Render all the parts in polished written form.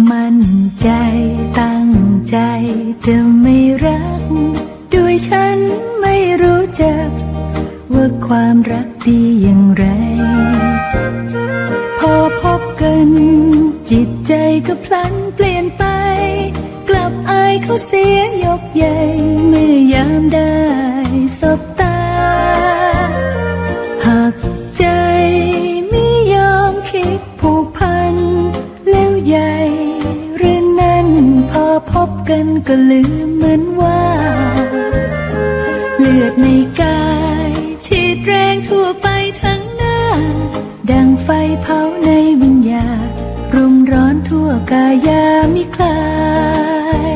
มั่นใจตั้งใจจะไม่รักด้วยฉันไม่รู้จักว่าความรักดีอย่างไรพอพบกันจิตใจก็พลันเปลี่ยนไปกลับอายเขาเสียยกใหญ่เมื่อยามได้สบตาหักใจไม่ยอมคิดผูกพันแล้วใหญ่หรือนั้นพอพบกันก็ลืมเหมือนว่าเลือดในกายฉีดแรงทั่วไปทั้งหน้าดังไฟเผาในวิญญาณรุมร้อนทั่วกายามิคลาย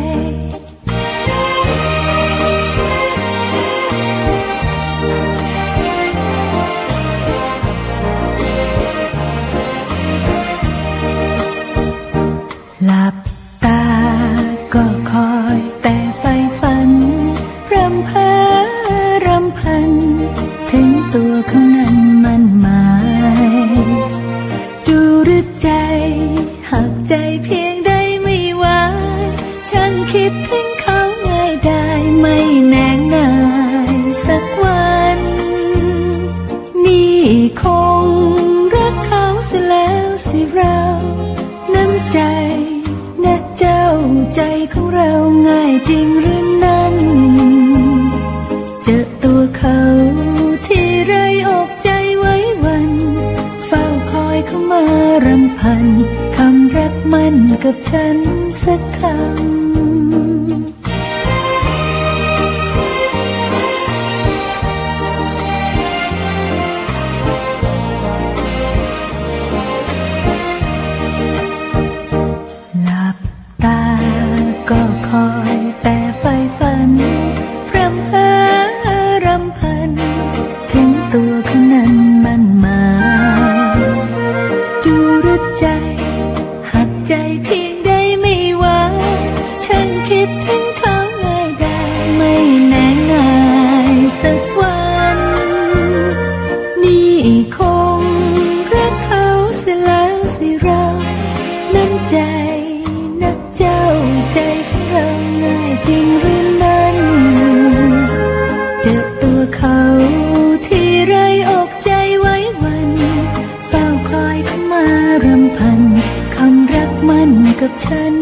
หลับตาก็คอยแต่ไฟฝันรำพ้ารำพันถึงตัวเขานั้นมันหมายดูหรือใจหักใจเพียงใดไม่ไหวช่างคิดถึงเขาง่ายได้ไม่แน่งนายสักวันนี่คงรักเขาเสียแล้วสิเราน้ำใจนะเจ้าใจของเราง่ายจริงหรือนั้นเจอตัวเขาที่ไรอกใจไว้วันเฝ้าคอยเขามารำพันคำรักมันกับฉันสักคำหลับตาก็คอยแต่ไฟฝันพรำเพอรำพันถึงตัวเขานั้นมันมาดูหรือใจหักใจเพียงใดไม่ไหวฉันคิดถึงเขาง่ายได้ไม่แน่นายสักวันนี่คงรักเขาเสียแล้วสิเราน้ำใจนักเจ้าใจของเราง่ายจริงหรือนั้นเจอตัวเขาที่ไรอกใจไว้วันเฝ้าคอยเขามารำพันคำรักมันกับฉัน